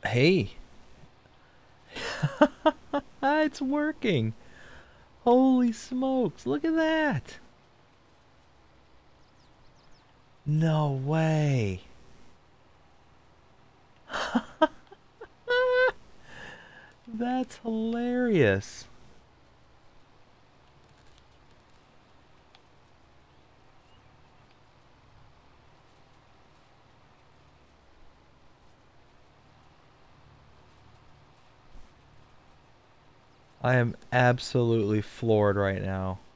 Hey, it's working. Holy smokes, look at that. No way. That's hilarious. I am absolutely floored right now.